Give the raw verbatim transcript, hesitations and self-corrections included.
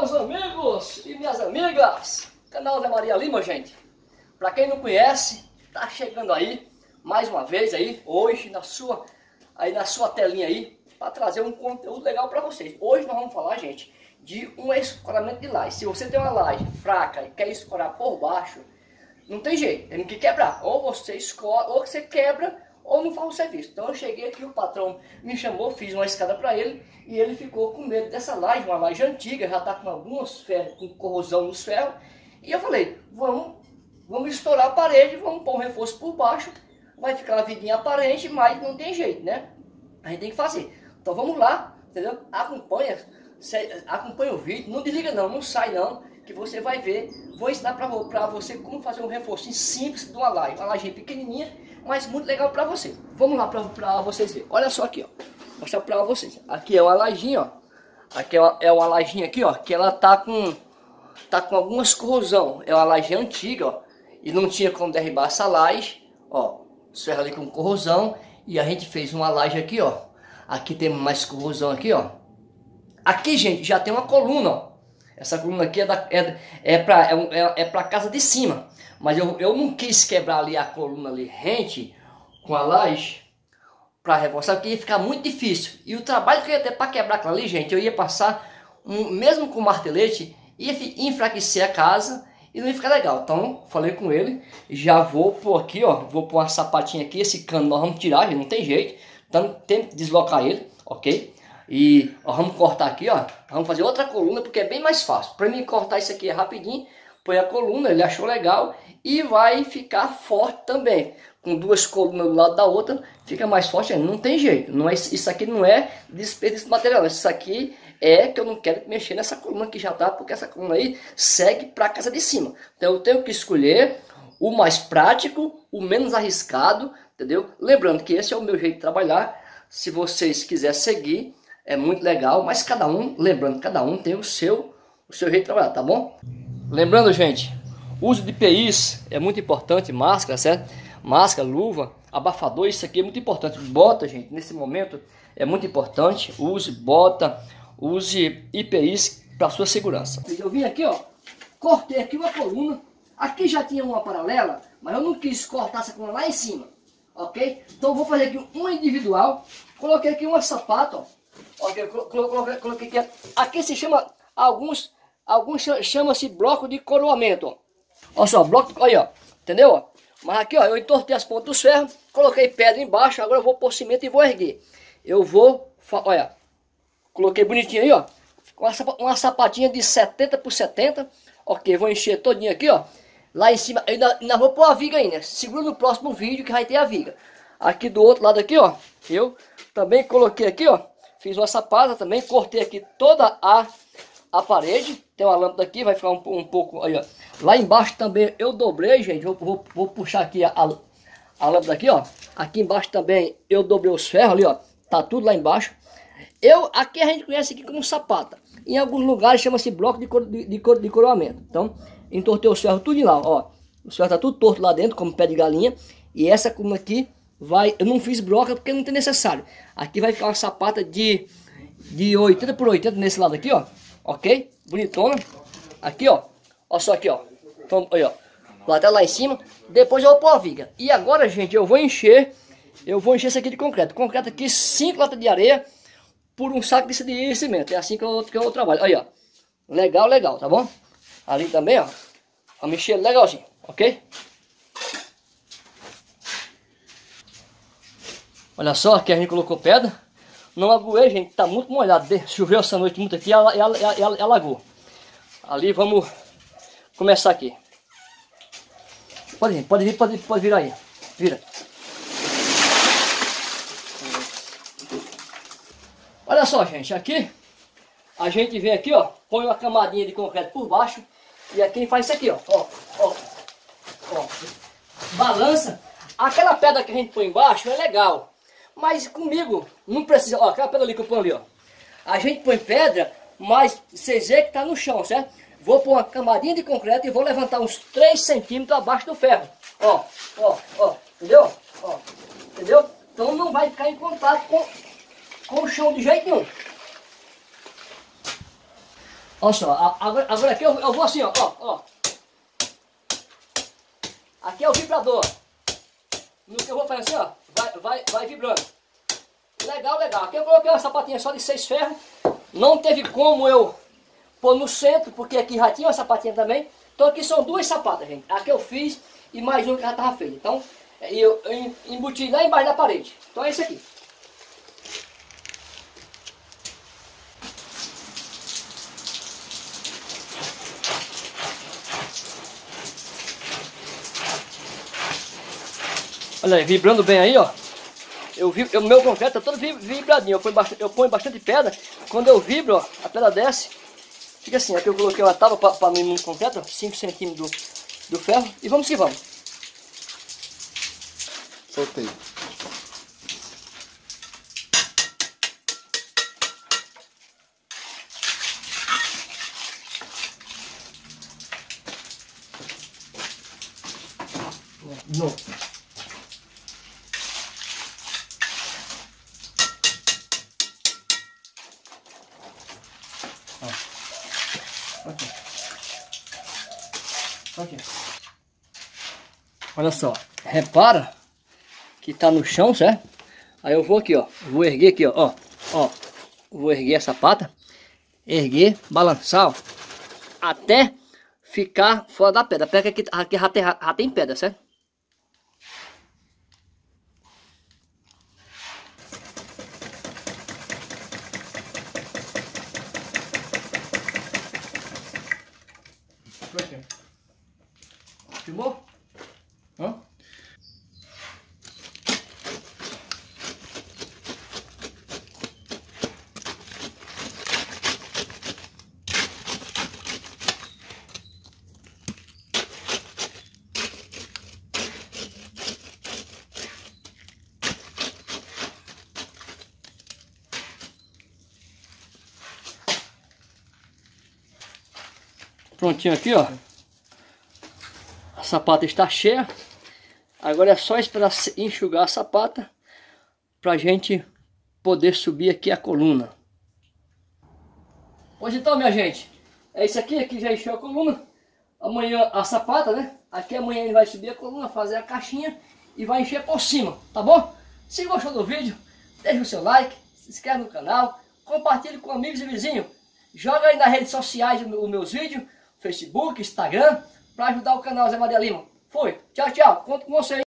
meus amigos e minhas amigas, canal Zé Maria Lima, gente. Para quem não conhece, tá chegando aí mais uma vez aí hoje na sua aí na sua telinha aí para trazer um conteúdo legal para vocês. Hoje nós vamos falar, gente, de um escoramento de laje. Se você tem uma laje fraca e quer escorar por baixo, não tem jeito, tem que quebrar. Ou você escora, ou você quebra, ou não faz o serviço. Então eu cheguei aqui, o patrão me chamou, fiz uma escada para ele e ele ficou com medo dessa laje, uma laje antiga, já está com algumas ferros, com corrosão nos ferros. E eu falei, vamos, vamos estourar a parede, vamos pôr um reforço por baixo, vai ficar uma vidinha aparente, mas não tem jeito, né? A gente tem que fazer. Então vamos lá, entendeu? Acompanha, acompanha o vídeo, não desliga não, não sai não, que você vai ver. Vou ensinar para você como fazer um reforço simples de uma laje, uma laje pequenininha, mas muito legal para você. Vamos lá para vocês verem. Olha só aqui, ó. Vou mostrar para vocês. Aqui é uma lajinha, ó. Aqui é uma, é uma lajinha aqui, ó, que ela tá com tá com algumas corrosão. É uma laje antiga, ó, e não tinha como derribar essa laje, ó. Ferro ali com corrosão e a gente fez uma laje aqui, ó. Aqui tem mais corrosão aqui, ó. Aqui, gente, já tem uma coluna, ó. Essa coluna aqui é da é, é para é, é para casa de cima. Mas eu, eu não quis quebrar ali a coluna ali rente com a laje para reforçar, porque ia ficar muito difícil. E o trabalho que eu ia ter para quebrar aquilo ali, gente, eu ia passar, um, mesmo com martelete, ia enfraquecer a casa e não ia ficar legal. Então, falei com ele, já vou pôr aqui, ó, vou pôr uma sapatinha aqui, esse cano nós vamos tirar, gente, não tem jeito. Então, tem que deslocar ele, ok? E ó, vamos cortar aqui, ó, vamos fazer outra coluna, porque é bem mais fácil. Para mim cortar isso aqui é rapidinho. Põe a coluna, ele achou legal e vai ficar forte também. Com duas colunas do lado da outra, fica mais forte ainda. Não tem jeito. Não é, isso aqui não é desperdício de material. Isso aqui é que eu não quero mexer nessa coluna que já tá, porque essa coluna aí segue para a casa de cima. Então eu tenho que escolher o mais prático, o menos arriscado, entendeu? Lembrando que esse é o meu jeito de trabalhar. Se vocês quiserem seguir, é muito legal. Mas cada um, lembrando, cada um tem o seu, o seu jeito de trabalhar, tá bom? Lembrando, gente, uso de P Is é muito importante, máscara, certo? Máscara, luva, abafador, isso aqui é muito importante. Bota, gente, nesse momento é muito importante. Use bota, use I P Is para sua segurança. Eu vim aqui, ó, cortei aqui uma coluna. Aqui já tinha uma paralela, mas eu não quis cortar essa coluna lá em cima, ok? Então eu vou fazer aqui uma individual. Coloquei aqui uma sapato, ó. Ok, coloquei, coloquei aqui. Aqui se chama alguns Alguns chamam-se bloco de coroamento, ó. Olha só, bloco, olha, ó, entendeu? Ó? Mas aqui, ó, eu entortei as pontas dos ferros, coloquei pedra embaixo, agora eu vou pôr cimento e vou erguer. Eu vou, olha, coloquei bonitinho aí, ó, uma, uma sapatinha de setenta por setenta, ok, vou encher todinho aqui, ó. Lá em cima, eu ainda, ainda vou pôr a viga ainda, segura no próximo vídeo que vai ter a viga. Aqui do outro lado aqui, ó, eu também coloquei aqui, ó, fiz uma sapata também, cortei aqui toda a... a parede, tem uma lâmpada aqui, vai ficar um, um pouco aí, ó. Lá embaixo também eu dobrei, gente, vou, vou, vou puxar aqui a, a, a lâmpada aqui, ó. Aqui embaixo também eu dobrei os ferros ali, ó, tá tudo lá embaixo. Eu, aqui a gente conhece aqui como sapata. Em alguns lugares chama-se bloco de, cor, de, de, cor, de coroamento. Então, entortei os ferros tudo lá, ó. Os ferros tá tudo torto lá dentro, como pé de galinha. E essa coluna aqui vai, eu não fiz bloco porque não tem necessário. Aqui vai ficar uma sapata de, de oitenta por oitenta nesse lado aqui, ó. Ok? Bonitona. Aqui, ó. Olha só aqui, ó. Então, aí, ó. Até lá em cima. Depois eu vou pôr a viga. E agora, gente, eu vou encher. Eu vou encher isso aqui de concreto. Concreto aqui, cinco latas de areia por um saco de cimento. É assim que eu, que eu trabalho. Aí, ó. Legal, legal, tá bom? Ali também, ó. Vamos encher legalzinho. Ok? Olha só, aqui a gente colocou pedra. Não aguei, gente, tá muito molhado. Choveu essa noite muito aqui e alagou. Ali vamos começar aqui. Pode vir, pode vir, pode, pode virar aí. Vira. Olha só, gente, aqui a gente vem aqui, ó, põe uma camadinha de concreto por baixo e aqui faz isso aqui, ó, ó, ó, ó, balança. Aquela pedra que a gente põe embaixo é legal. Mas comigo não precisa, ó, aquela pedra ali que eu ponho ali, ó. A gente põe pedra, mas vocês veem que tá no chão, certo? Vou pôr uma camadinha de concreto e vou levantar uns três centímetros abaixo do ferro. Ó, ó, ó, entendeu? Ó, entendeu? Então não vai ficar em contato com, com o chão de jeito nenhum. Olha só, agora, agora aqui eu, eu vou assim, ó, ó, ó. Aqui é o vibrador. No que eu vou fazer assim, ó, vai, vai, vai vibrando. Legal, legal. Aqui eu coloquei uma sapatinha só de seis ferros. Não teve como eu pôr no centro, porque aqui já tinha uma sapatinha também. Então aqui são duas sapatas, gente. A que eu fiz e mais uma que já estava feita. Então eu, eu embuti lá embaixo da parede. Então é esse aqui. Olha aí, vibrando bem aí, ó. Eu vi, o meu concreto é todo vibradinho. Eu ponho, bastante, eu ponho bastante pedra. Quando eu vibro, ó, a pedra desce. Fica assim. Aqui eu coloquei uma tábua para mim no concreto, cinco centímetros do, do ferro. E vamos que vamos. Soltei. Não. Aqui. Aqui. Olha só, repara que tá no chão, certo? Aí eu vou aqui, ó, vou erguer aqui, ó, ó, ó, vou erguer essa pata, erguer, balançar, ó, até ficar fora da pedra. Pega aqui, aqui já tem, já tem pedra, certo? Filmou? Hã? Prontinho aqui, ó. A sapata está cheia. Agora é só esperar enxugar a sapata para a gente poder subir aqui a coluna. Pois então, minha gente, é isso aqui. Aqui já encheu a coluna. Amanhã a sapata, né? Aqui amanhã ele vai subir a coluna, fazer a caixinha e vai encher por cima, tá bom? Se gostou do vídeo, deixa o seu like, se inscreve no canal, compartilhe com amigos e vizinhos. Joga aí nas redes sociais os meus vídeos, Facebook, Instagram, para ajudar o canal Zé Maria Lima. Foi, tchau, tchau, conto com você aí.